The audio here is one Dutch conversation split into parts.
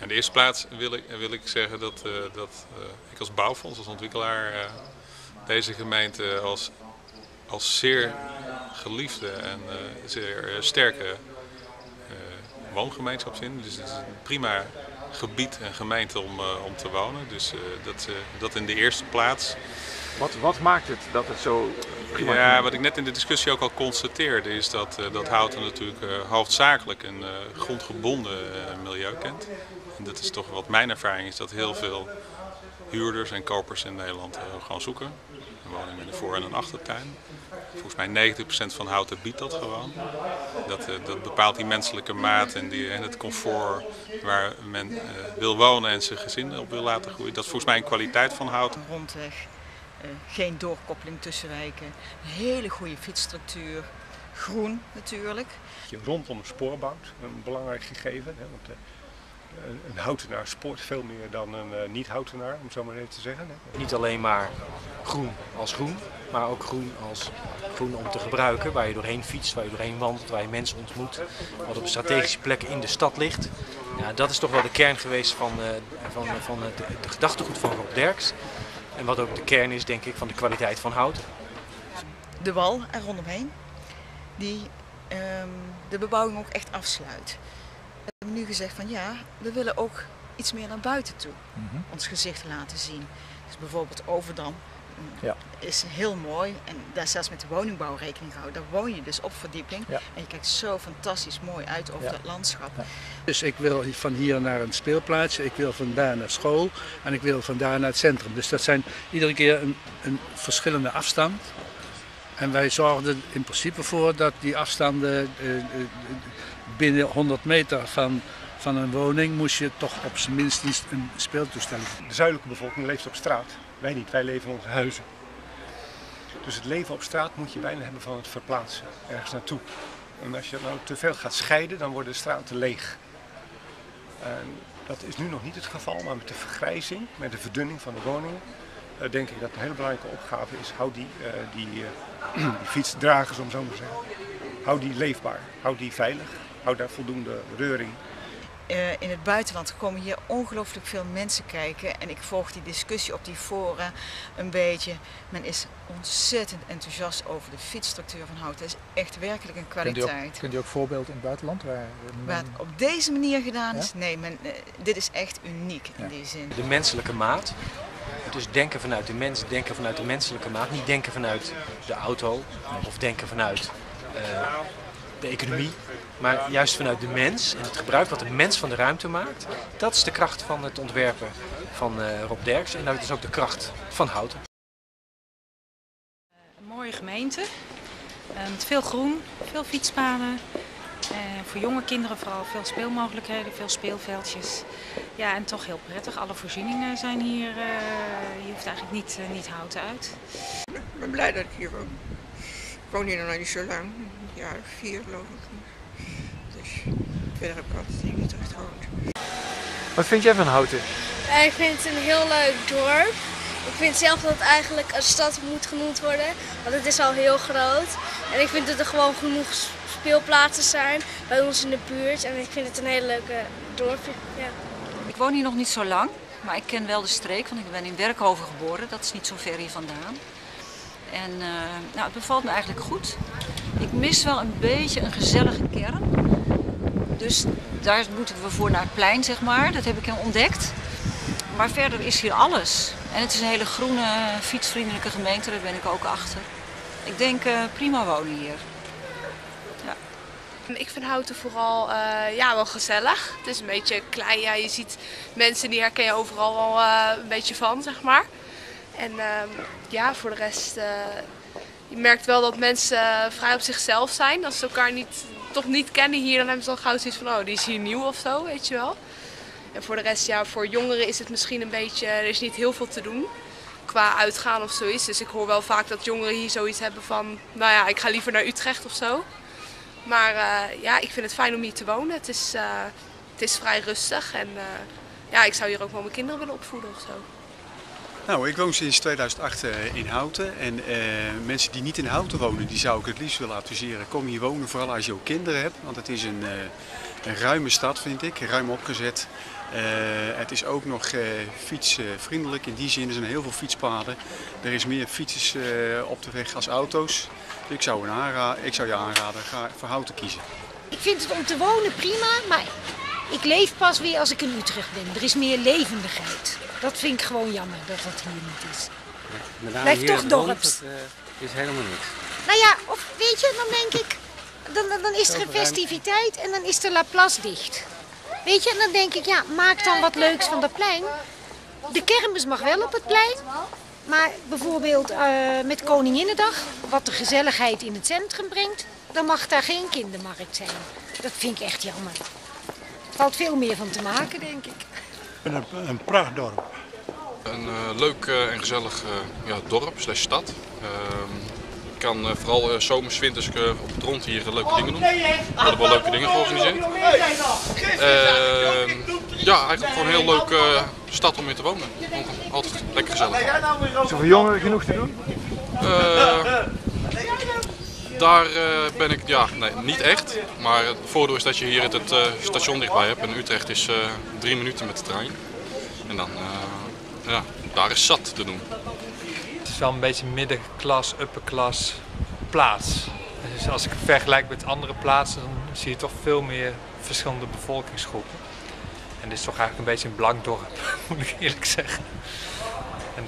In de eerste plaats wil ik zeggen dat ik als bouwfonds, als ontwikkelaar, deze gemeente als zeer geliefde en zeer sterke woongemeenschap zien. Dus het is een prima gebied en gemeente om te wonen. Dus dat in de eerste plaats. Wat maakt het dat het zo prima is? Ja, wat ik net in de discussie ook al constateerde is dat Houten natuurlijk hoofdzakelijk een grondgebonden milieu kent. En dat is toch wat mijn ervaring is, dat heel veel huurders en kopers in Nederland gewoon zoeken. Een woning met een voor- en een achtertuin. Volgens mij 90% van Houten biedt dat gewoon. Dat bepaalt die menselijke maat en het comfort waar men wil wonen en zijn gezin op wil laten groeien. Dat is volgens mij een kwaliteit van Houten. Rondweg, geen doorkoppeling tussen wijken, een hele goede fietsstructuur, groen natuurlijk. Je rondom het spoor bouwt, een belangrijk gegeven. Hè, want een houtenaar spoort veel meer dan een niet-houtenaar, om het zo maar even te zeggen. Hè. Niet alleen maar groen als groen, maar ook groen als groen om te gebruiken. Waar je doorheen fietst, waar je doorheen wandelt, waar je mensen ontmoet. Wat op strategische plekken in de stad ligt. Ja, dat is toch wel de kern geweest van het gedachtegoed van Rob Derks. En wat ook de kern is, denk ik, van de kwaliteit van hout. De wal er rondomheen, die de bebouwing ook echt afsluit. We hebben nu gezegd van ja, we willen ook iets meer naar buiten toe. Ons gezicht laten zien. Dus bijvoorbeeld Overdam is heel mooi en daar zelfs met de woningbouw rekening gehouden. Daar woon je dus op verdieping en je kijkt zo fantastisch mooi uit over dat landschap. Dus ik wil van hier naar een speelplaats, ik wil van daar naar school en ik wil van daar naar het centrum. Dus dat zijn iedere keer een verschillende afstand. En wij zorgen er in principe voor dat die afstanden binnen 100 meter van een woning moest je toch op zijn minst een speeltoestelling. De zuidelijke bevolking leeft op straat. Wij niet, wij leven in onze huizen. Dus het leven op straat moet je bijna hebben van het verplaatsen, ergens naartoe. En als je nou te veel gaat scheiden, dan worden de straten leeg. En dat is nu nog niet het geval, maar met de vergrijzing, met de verdunning van de woningen, denk ik dat een hele belangrijke opgave is. Hou die fietsdragers, om zo maar te zeggen, hou die leefbaar, hou die veilig, hou daar voldoende reuring. In het buitenland komen hier ongelooflijk veel mensen kijken en ik volg die discussie op die fora een beetje. Men is ontzettend enthousiast over de fietsstructuur van Houten. Het is echt werkelijk een kwaliteit. Kunt u ook voorbeelden in het buitenland? Waar het op deze manier gedaan is? Nee, dit is echt uniek in die zin. De menselijke maat. Dus denken vanuit de mens, denken vanuit de menselijke maat. Niet denken vanuit de auto of denken vanuit de economie. Maar juist vanuit de mens en het gebruik wat de mens van de ruimte maakt. Dat is de kracht van het ontwerpen van Rob Derks en dat is ook de kracht van Houten. Een mooie gemeente, met veel groen, veel fietspaden. Voor jonge kinderen vooral veel speelmogelijkheden, veel speelveldjes. Ja, en toch heel prettig. Alle voorzieningen zijn hier. Je hoeft eigenlijk niet Houten uit. Ik ben blij dat ik hier woon. Ik woon hier nog niet zo lang, een jaar of 4 geloof ik. Dus verder heb ik altijd in Utrecht gewoond. Wat vind jij van Houten? Ik vind het een heel leuk dorp. Ik vind zelf dat het eigenlijk een stad moet genoemd worden, want het is al heel groot. En ik vind dat er gewoon genoeg speelplaatsen zijn bij ons in de buurt. En ik vind het een hele leuke dorpje. Ja. Ik woon hier nog niet zo lang, maar ik ken wel de streek, want ik ben in Werkhoven geboren. Dat is niet zo ver hier vandaan. En nou, het bevalt me eigenlijk goed. Ik mis wel een beetje een gezellige kern. Dus daar moeten we voor naar het plein, zeg maar. Dat heb ik ontdekt. Maar verder is hier alles. En het is een hele groene, fietsvriendelijke gemeente, daar ben ik ook achter. Ik denk prima wonen hier. Ja. Ik vind Houten vooral wel gezellig. Het is een beetje klein. Ja, je ziet mensen die herken je overal wel een beetje van, zeg maar. En voor de rest, je merkt wel dat mensen vrij op zichzelf zijn. Als ze elkaar toch niet kennen hier, dan hebben ze al gauw zoiets van, oh, die is hier nieuw of zo, weet je wel. En voor de rest, ja, voor jongeren is het misschien een beetje, er is niet heel veel te doen qua uitgaan of zoiets. Dus ik hoor wel vaak dat jongeren hier zoiets hebben van, nou ja, ik ga liever naar Utrecht of zo. Maar ik vind het fijn om hier te wonen. Het is vrij rustig en ik zou hier ook wel mijn kinderen willen opvoeden of zo. Nou, ik woon sinds 2008 in Houten en mensen die niet in Houten wonen, die zou ik het liefst willen adviseren. Kom hier wonen, vooral als je ook kinderen hebt, want het is een ruime stad, vind ik, ruim opgezet. Het is ook nog fietsvriendelijk, in die zin er zijn heel veel fietspaden. Er is meer fietsers op de weg als auto's. Dus ik zou je aanraden, ga voor Houten kiezen. Ik vind het om te wonen prima, maar ik leef pas weer als ik in Utrecht ben. Er is meer levendigheid. Dat vind ik gewoon jammer dat dat hier niet is. Ja, blijft toch dorps. Dat is helemaal niks. Nou ja, of weet je, dan denk ik, dan is er een festiviteit en dan is de La Place dicht. Weet je, en dan denk ik, ja, maak dan wat leuks van dat plein. De kermis mag wel op het plein, maar bijvoorbeeld met Koninginnedag, wat de gezelligheid in het centrum brengt, dan mag daar geen kindermarkt zijn. Dat vind ik echt jammer. Er valt veel meer van te maken, denk ik. Een prachtdorp. Een leuk en gezellig dorp / stad. Je kan vooral zomers, winters op het rond hier leuke dingen doen. Er worden wel leuke dingen georganiseerd. Ja, eigenlijk gewoon een heel leuke stad om in te wonen. Altijd lekker gezellig. Is er voor jongeren genoeg te doen? Daar ben ik, niet echt. Maar het voordeel is dat je hier het station dichtbij hebt. En Utrecht is 3 minuten met de trein. En dan, daar is zat te doen. Het is wel een beetje middenklas, upperklas plaats. Dus als ik het vergelijk met andere plaatsen, dan zie je toch veel meer verschillende bevolkingsgroepen. En dit is toch eigenlijk een beetje een blank dorp, moet ik eerlijk zeggen. En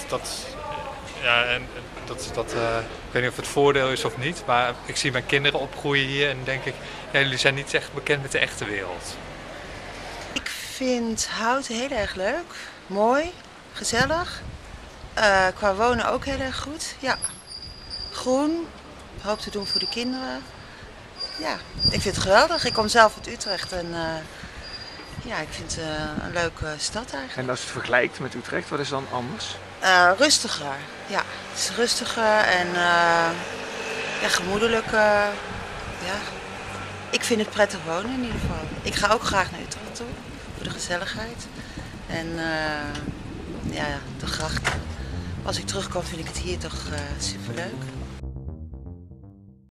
ik weet niet of het voordeel is of niet, maar ik zie mijn kinderen opgroeien hier en denk ik, ja, jullie zijn niet echt bekend met de echte wereld. Ik vind Houten heel erg leuk, mooi, gezellig. Qua wonen ook heel erg goed. Ja. Groen, hoop te doen voor de kinderen. Ja, ik vind het geweldig. Ik kom zelf uit Utrecht en ik vind het een leuke stad eigenlijk. En als je het vergelijkt met Utrecht, wat is dan anders? Rustiger, ja. Het is rustiger en gemoedelijker. Ja. Ik vind het prettig wonen in ieder geval. Ik ga ook graag naar Utrecht toe, voor de gezelligheid. En de gracht. Als ik terugkom vind ik het hier toch superleuk.